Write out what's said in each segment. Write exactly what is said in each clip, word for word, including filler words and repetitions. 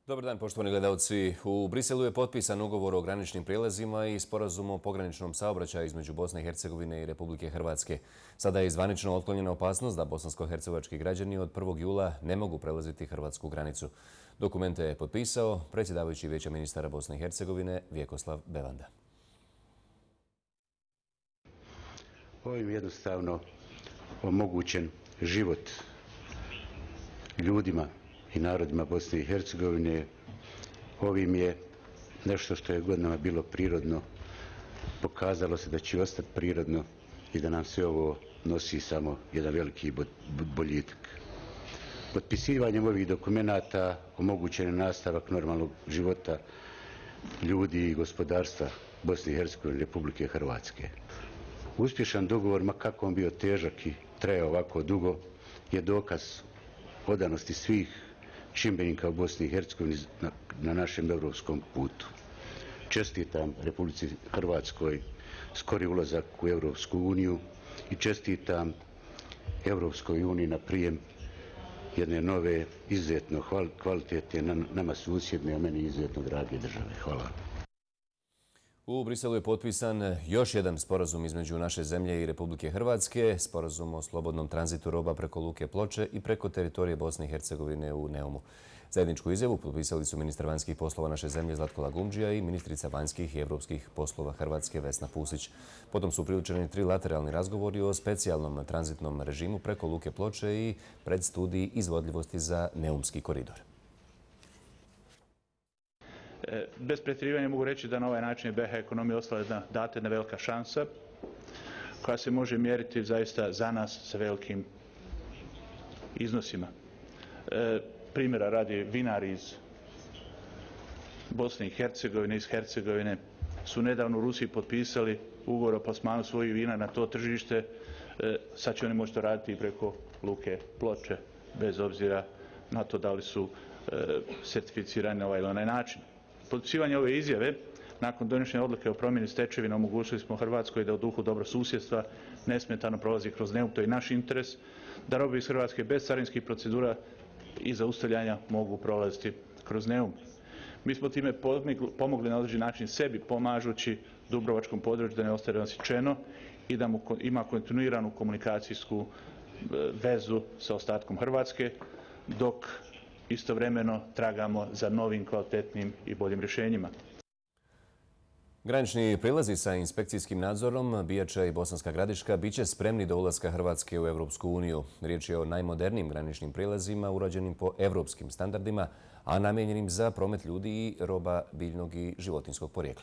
Dobar dan, poštovani gledalci. U Briselu je potpisan ugovor o graničnim prijelazima i sporazum o pograničnom saobraćaju između Bosne i Hercegovine i Republike Hrvatske. Sada je zvanično otklonjena opasnost da bosansko-hercegovački građani od prvog jula ne mogu prelaziti hrvatsku granicu. Dokumente je potpisao predsjedavajući Vijeća ministara Bosne i Hercegovine Vjekoslav Bevanda. Ovim jednostavno omogućen život ljudima i narodima Bosne i Hercegovine. Ovim je nešto što je godinama bilo prirodno, pokazalo se da će ostati prirodno i da nam sve ovo nosi samo jedan veliki boljitak. Potpisivanjem ovih dokumenata omogućen je nastavak normalnog života ljudi i gospodarstva Bosne i Hercegovine i Republike Hrvatske. Uspješan dogovor, ma kako on bio težak i trajao ovako dugo, je dokaz odanosti svih čimbenika u Bosni i Hercegovini na, na našem europskom putu. Čestitam Republici Hrvatskoj skori ulazak u Europsku uniju i čestitam Europskoj uniji na prijem jedne nove, izuzetno kvalitetne, nama susjedne, a meni izuzetno drage države. Hvala. U Briselu je potpisan još jedan sporazum između naše zemlje i Republike Hrvatske, sporazum o slobodnom tranzitu roba preko luke Ploče i preko teritorije Bosne i Hercegovine u Neumu. Zajedničku izjavu potpisali su ministar vanjskih poslova naše zemlje Zlatko Lagumdžija i ministrica vanjskih i evropskih poslova Hrvatske Vesna Pusić. Potom su priučeni trilateralni razgovori o specijalnom tranzitnom režimu preko luke Ploče i predstudiji izvodljivosti za Neumski koridor. Bez pretjerivanja mogu reći da na ovaj način je B iH ekonomija ostala jedna data, jedna velika šansa koja se može mjeriti zaista za nas sa velikim iznosima. E, primjera radi, vinari iz Bosne i Hercegovine, iz Hercegovine su nedavno u Rusiji potpisali ugovor o plasmanu svojih vina na to tržište. E, sad će oni moći to raditi i preko luke Ploče, bez obzira na to da li su e, certificirani na ovaj ili onaj način. Potpisivanje ove izjave, nakon donošenja odluke o promjeni stečevina, omogućili smo Hrvatskoj da u duhu dobrosusjedstva nesmetano prolazi kroz Neum, to je naš interes, da robe iz Hrvatske bez carinskih procedura i zaustavljanja mogu prolaziti kroz Neum. Mi smo time pomogli na određen način sebi, pomažući dubrovačkom području da ne ostane nasječeno i da mu ima kontinuiranu komunikacijsku vezu sa ostatkom Hrvatske, dok istovremeno tragamo za novim, kvalitetnim i boljim rješenjima. Granični prilazi sa inspekcijskim nadzorom Bijača i Bosanska Gradiška bit će spremni do ulaska Hrvatske u Europsku uniju. Riječ je o najmodernijim graničnim prilazima urađenim po evropskim standardima, a namijenjenim za promet ljudi i roba biljnog i životinjskog porijekla.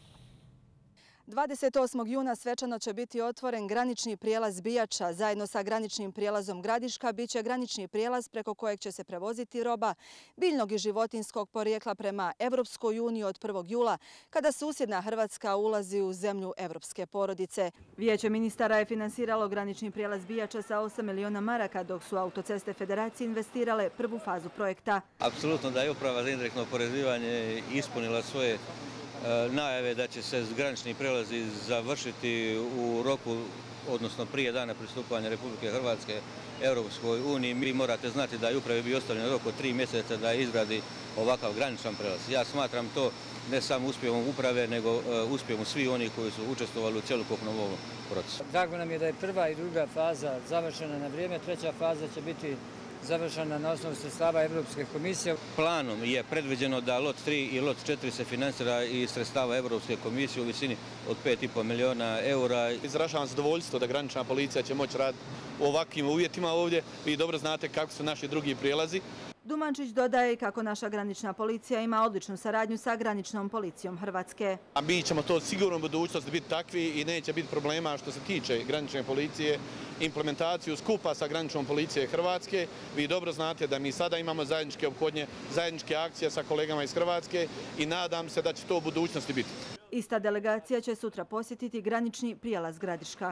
dvadeset osmog juna svečano će biti otvoren granični prijelaz Bijača. Zajedno sa graničnim prijelazom Gradiška bit će granični prijelaz preko kojeg će se prevoziti roba biljnog i životinjskog porijekla prema Evropskoj uniji od prvog jula, kada susjedna Hrvatska ulazi u zemlju evropske porodice. Vijeće ministara je finansiralo granični prijelaz Bijača sa osam miliona maraka, dok su Autoceste Federacije investirale prvu fazu projekta. Apsolutno da je Uprava za indirektno oporezivanje ispunila svoje najave da će se granični prelazi završiti u roku, odnosno prije dana pristupanja Republike Hrvatske Europskoj uniji. Vi morate znati da je upravi bio ostavljen rok od tri mjeseca da izgradi ovakav graničan prelaz. Ja smatram to ne samo uspjehom uprave, nego uspjehom svih onih koji su učestvovali u cjelokupnom ovom procesu. Drago nam je da je prva i druga faza završena na vrijeme, treća faza će biti završena na osnovu sredstava Europske komisije. Planom je predviđeno da lot tri i lot četiri se financira iz sredstava Europske komisije u visini od pet i pol miliona eura. Izražavam zadovoljstvo da granična policija će moći raditi u ovakvim uvjetima ovdje. Vi dobro znate kako su naši drugi prijelazi. Dumančić dodaje kako naša granična policija ima odličnu saradnju sa graničnom policijom Hrvatske. A mi ćemo to sigurno u budućnosti biti takvi i neće biti problema što se tiče granične policije, implementaciju skupa sa graničnom policije Hrvatske. Vi dobro znate da mi sada imamo zajedničke ophodnje, zajedničke akcije sa kolegama iz Hrvatske i nadam se da će to u budućnosti biti. Ista delegacija će sutra posjetiti granični prijelaz Gradiška.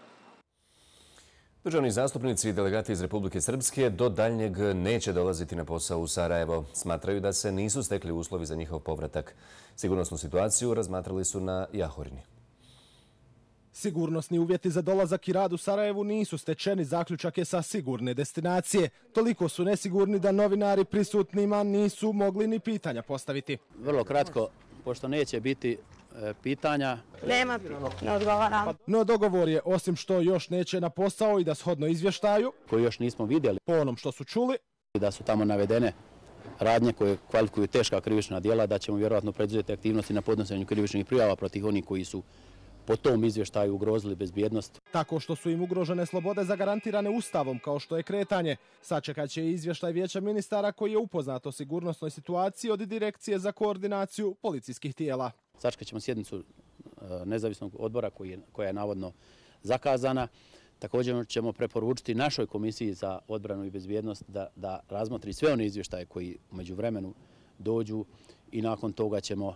Državni zastupnici i delegati iz Republike Srpske do daljnjeg neće dolaziti na posao u Sarajevo. Smatraju da se nisu stekli uslovi za njihov povratak. Sigurnosnu situaciju razmatrali su na Jahorini. Sigurnosni uvjeti za dolazak i rad u Sarajevu nisu stečeni, zaključak je sa sigurne destinacije. Toliko su nesigurni da novinari prisutnima nisu mogli ni pitanja postaviti. Vrlo kratko, pošto neće biti e, pitanja. Nema, ne odgovaram. No dogovor je, osim što još neće na posao i da shodno izvještaju, Koji još nismo vidjeli. Po onom što su čuli, Da su tamo navedene radnje koje kvalifikuju teška krivična djela, da ćemo vjerojatno preduzeti aktivnosti na podnošenju krivičnih prijava protiv onih koji su po tom izvještaju ugrozili bezbjednost. Tako što su im ugrožene slobode zagarantirane Ustavom, kao što je kretanje. Sačekat će i izvještaj Vijeća ministara koji je upoznat o sigurnosnoj situaciji od Direkcije za koordinaciju policijskih tijela. Sačekat ćemo sjednicu nezavisnog odbora koji je, koja je navodno zakazana. Također ćemo preporučiti našoj komisiji za odbranu i bezbjednost da, da razmotri sve one izvještaje koji u međuvremenu dođu i nakon toga ćemo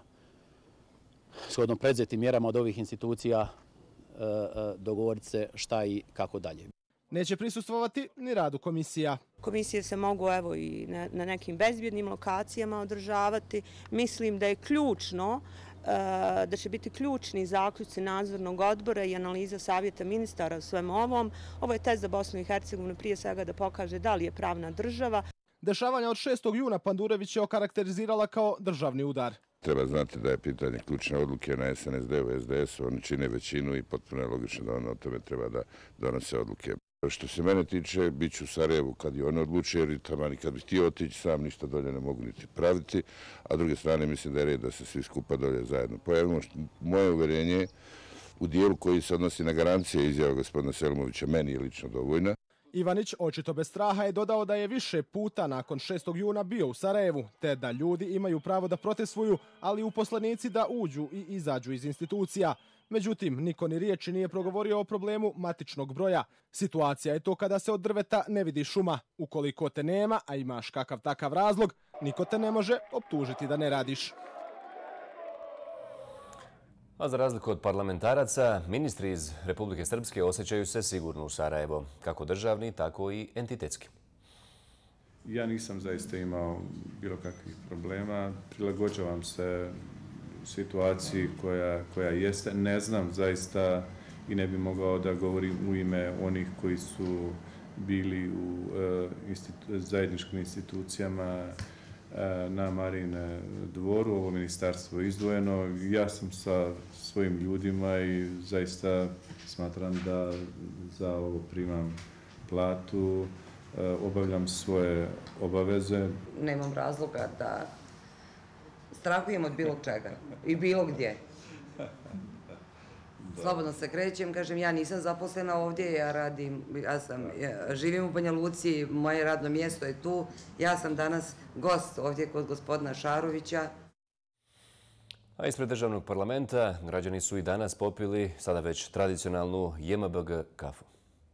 shodno preduzeti mjerama od ovih institucija dogovoriti se šta i kako dalje. Neće prisustvovati ni radu komisija. Komisije se mogu evo i na, na nekim bezbjednim lokacijama održavati. Mislim da je ključno, da će biti ključni zaključci nadzornog odbora i analiza savjeta ministara u svem ovom. Ovo je test za Bosnu i Hercegovinu prije svega da pokaže da li je pravna država. Dešavanja od šestog juna Pandurević je okarakterizirala kao državni udar. Treba znati da je pitanje ključne odluke na S N S D-u i S D S-u, oni čine većinu i potpuno je logično da on o tome treba da donose odluke. Što se mene tiče, bit ću u Sarajevu kad i oni odluče, jer tamo nikad bih htio otići sam, ništa dolje ne mogu niti praviti, a s druge strane mislim da je red da se svi skupa dolje zajedno pojavimo. Moje uvjerenje u dijelu koji se odnosi na garancije izjava gospodina Selimovića meni je lično dovoljna. Ivanić, očito bez straha, je dodao da je više puta nakon šestog juna bio u Sarajevu, te da ljudi imaju pravo da protestvuju, ali uposlenici da uđu i izađu iz institucija. Međutim, niko ni riječi nije progovorio o problemu matičnog broja. Situacija je to kada se od drveta ne vidi šuma. Ukoliko te nema, a imaš kakav takav razlog, niko te ne može optužiti da ne radiš. A za razliku od parlamentaraca, ministri iz Republike Srpske osjećaju se sigurno u Sarajevo, kako državni, tako i entitetski. Ja nisam zaista imao bilo kakvih problema. Prilagođavam se situaciji koja, koja jeste. Ne znam zaista i ne bi mogao da govorim u ime onih koji su bili u uh, institu, zajedničkim institucijama na Marine dvoru, ovo ministarstvo izdvojeno. Ja sam sa svojim ljudima i zaista smatram da za ovo primam platu, obavljam svoje obaveze. Nemam razloga da strahujem od bilo čega i bilo gdje. Slobodno se krećem, kažem, ja nisam zaposlena ovdje, ja radim, ja sam, ja živim u Banja Luci, moje radno mjesto je tu, ja sam danas gost ovdje kod gospodina Šarovića. A ispred državnog parlamenta građani su i danas popili sada već tradicionalnu J M B G kafu.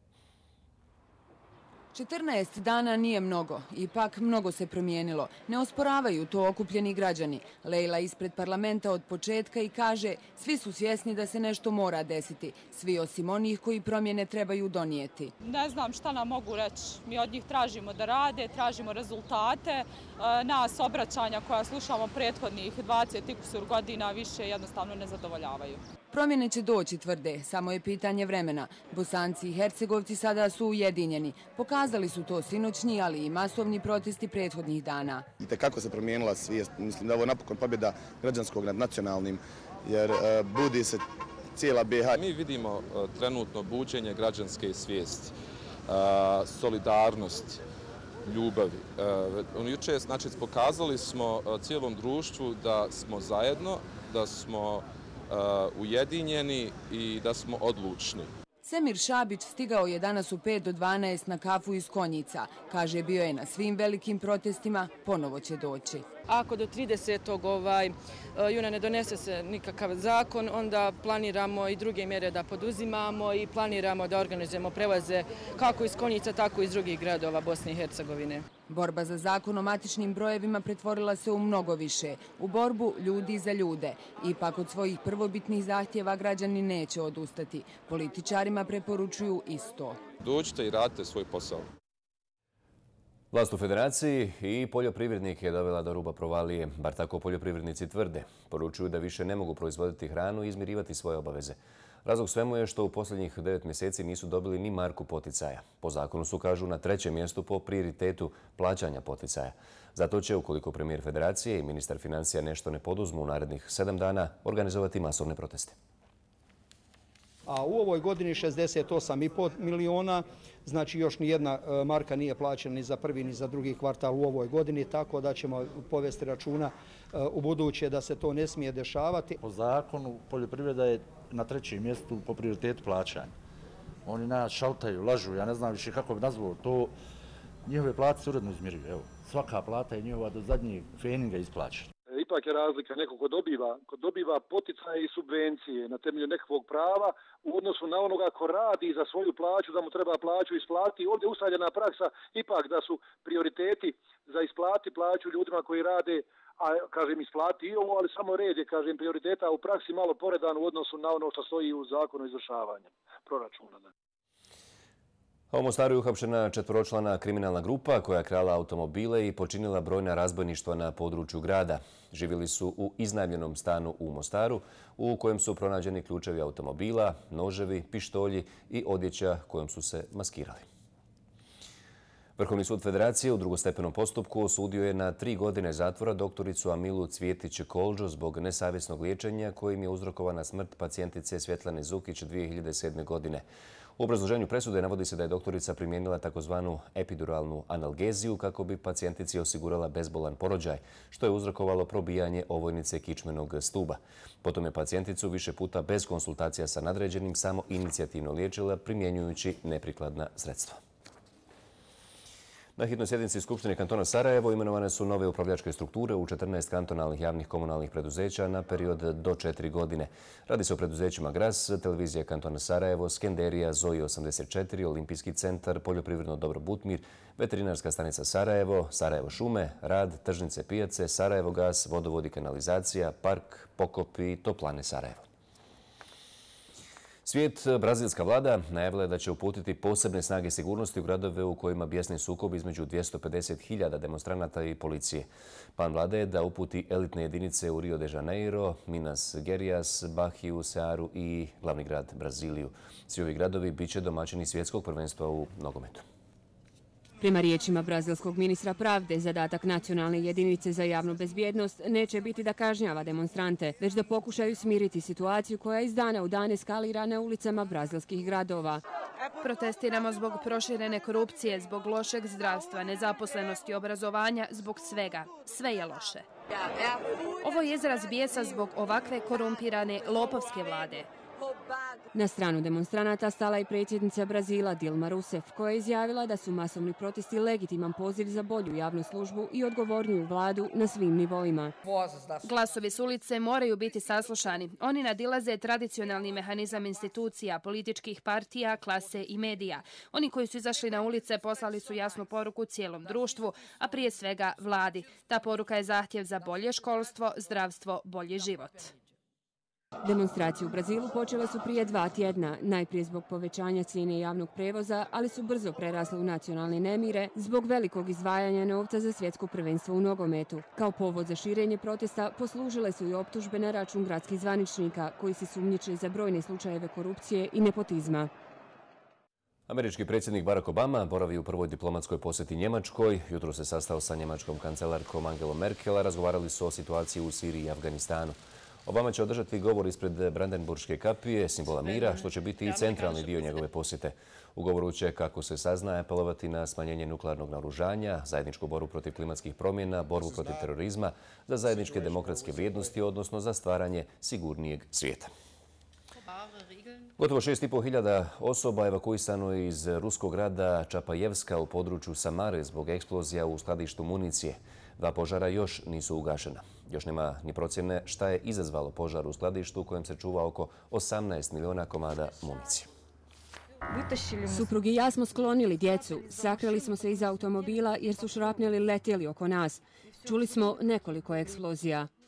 četrnaest dana nije mnogo, ipak mnogo se promijenilo. Ne osporavaju to okupljeni građani. Lejla ispred parlamenta od početka i kaže svi su svjesni da se nešto mora desiti. Svi osim onih koji promjene trebaju donijeti. Ne znam šta nam mogu reći. Mi od njih tražimo da rade, tražimo rezultate. Nas obraćanja koja slušamo prethodnih dvadeset godina više jednostavno ne zadovoljavaju. Promjene će doći, tvrde, samo je pitanje vremena. Bosanci i Hercegovci sada su ujedinjeni. Pokazali su to sinoćni, ali i masovni protesti prethodnih dana. I kako se promijenila svijest, mislim da ovo je napokon pobjeda građanskog nad nacionalnim, jer uh, budi se cijela B iH. Mi vidimo uh, trenutno buđenje građanske svijesti, uh, solidarnost, ljubavi. Uh, juče, znači, pokazali smo uh, cijelom društvu da smo zajedno, da smo uh, ujedinjeni i da smo odlučni. Semir Šabić stigao je danas u pet do dvanaest na kafu iz Konjica. Kaže, bio je na svim velikim protestima, ponovo će doći. Ako do tridesetog juna ne donese se nikakav zakon, onda planiramo i druge mjere da poduzimamo i planiramo da organizujemo prevoze kako iz Konjica, tako i iz drugih gradova Bosne i Hercegovine. Borba za zakon o matičnim brojevima pretvorila se u mnogo više. U borbu ljudi za ljude. Ipak od svojih prvobitnih zahtjeva građani neće odustati. Političarima preporučuju isto. Dođite i radite svoj posao. Vlast u federaciji i poljoprivrednike je dovela do ruba provalije, bar tako poljoprivrednici tvrde. Poručuju da više ne mogu proizvoditi hranu i izmirivati svoje obaveze. Razlog svemu je što u posljednjih devet mjeseci nisu dobili ni marku poticaja. Po zakonu su, kažu, na trećem mjestu po prioritetu plaćanja poticaja. Zato će, ukoliko premijer Federacije i ministar financija nešto ne poduzmu u narednih sedam dana, organizovati masovne proteste. A u ovoj godini šezdeset osam i pol miliona, znači još ni jedna marka nije plaćena ni za prvi ni za drugi kvartal u ovoj godini, tako da ćemo povesti računa u buduće da se to ne smije dešavati. Po zakonu poljoprivreda je na trećem mjestu po prioritetu plaćanja. Oni nas šaltaju, lažu, ja ne znam više kako bi nazvao to. Njihove plate se uredno izmiruju, evo. Svaka plata je njihova do zadnjeg feninga isplaćena. Ipak je razlika, neko ko dobiva, ko dobiva poticaje i subvencije na temelju nekakvog prava u odnosu na onoga ko radi za svoju plaću, da mu treba plaću isplati. Ovdje je ustaljena praksa ipak da su prioriteti za isplati plaću ljudima koji rade, a kažem isplati i ovo, ali samo red je, kažem, prioriteta u praksi malo poredan u odnosu na ono što stoji u zakonu izvršavanja proračuna. A u Mostaru je uhapšena četvoročlana kriminalna grupa koja je krala automobile i počinila brojna razbojništva na području grada. Živjeli su u iznajmljenom stanu u Mostaru u kojem su pronađeni ključevi automobila, noževi, pištolji i odjeća kojom su se maskirali. Vrhovni sud Federacije u drugostepenom postupku osudio je na tri godine zatvora doktoricu Amilu Cvjetić-Koldžo zbog nesavjesnog liječenja kojim je uzrokovana smrt pacijentice Svjetlane Zukić dvije hiljade sedme. godine. U obrazloženju presude navodi se da je doktorica primijenila takozvanu epiduralnu analgeziju kako bi pacijentici osigurala bezbolan porođaj, što je uzrokovalo probijanje ovojnice kičmenog stuba. Potom je pacijenticu više puta bez konsultacija sa nadređenim samo inicijativno liječila primjenjujući neprikladna sredstva. Na hitnoj sjednici Skupštine kantona Sarajevo imenovane su nove upravljačke strukture u četrnaest kantonalnih javnih komunalnih preduzeća na period do četiri godine. Radi se o preduzećima Gras, Televizija kantona Sarajevo, Skenderija, Zoji osamdeset četiri, Olimpijski centar, Poljoprivredno dobro Butmir, Veterinarska stanica Sarajevo, Sarajevo šume, Rad, Tržnice pijace, Sarajevo gas, Vodovod i kanalizacija, Park, Pokop i Toplane Sarajevo. Svijet, brazilska vlada najavila je da će uputiti posebne snage sigurnosti u gradove u kojima bijesni sukob između dvjesto pedeset hiljada demonstranata i policije. Plan vlade je da uputi elitne jedinice u Rio de Janeiro, Minas Gerais, Bahiju, Cearu i glavni grad Braziliju. Svi ovi gradovi bit će domaćini svjetskog prvenstva u nogometu. Prema riječima brazilskog ministra pravde, zadatak nacionalne jedinice za javnu bezbjednost neće biti da kažnjava demonstrante, već da pokušaju smiriti situaciju koja iz dana u dan eskalira na ulicama brazilskih gradova. Protestiramo zbog proširene korupcije, zbog lošeg zdravstva, nezaposlenosti, obrazovanja, zbog svega. Sve je loše. Ovo je izraz bijesa zbog ovakve korumpirane lopovske vlade. Na stranu demonstranata stala i predsjednica Brazila Dilma Rousseff, koja je izjavila da su masovni protesti legitiman poziv za bolju javnu službu i odgovorniju vladu na svim nivoima. Glasovi s ulice moraju biti saslušani. Oni nadilaze tradicionalni mehanizam institucija, političkih partija, klase i medija. Oni koji su izašli na ulice poslali su jasnu poruku cijelom društvu, a prije svega vladi. Ta poruka je zahtjev za bolje školstvo, zdravstvo, bolji život. Demonstracije u Brazilu počele su prije dva tjedna, najprije zbog povećanja cijene javnog prevoza, ali su brzo prerasle u nacionalne nemire zbog velikog izdvajanja novca za svjetsko prvenstvo u nogometu. Kao povod za širenje protesta poslužile su i optužbe na račun gradskih zvaničnika, koji se sumnjiče za brojne slučajeve korupcije i nepotizma. Američki predsjednik Barack Obama boravi u prvoj diplomatskoj posjeti Njemačkoj. Jutro se sastao sa njemačkom kancelarkom Angelom Merkel, a razgovarali su o situaciji u Siriji i Afganistanu. Obama će održati govor ispred Brandenburške kapije, simbola mira, što će biti i centralni dio njegove posjete. U govoru će, kako se saznaje, apelovati na smanjenje nuklearnog naoružanja, zajedničku borbu protiv klimatskih promjena, borbu protiv terorizma, za zajedničke demokratske vrijednosti, odnosno za stvaranje sigurnijeg svijeta. Gotovo šest i pol hiljada osoba evakuisano je iz ruskog grada Čapajevska u području Samare zbog eksplozija u skladištu municije. Dva požara još nisu ugašena. Još nema ni procjene šta je izazvalo požar u skladištu u kojem se čuva oko osamnaest miliona komada municije. Suprug i ja smo sklonili djecu. Sakrili smo se iza automobila jer su šrapneli letjeli oko nas. Čuli smo nekoliko eksplozija.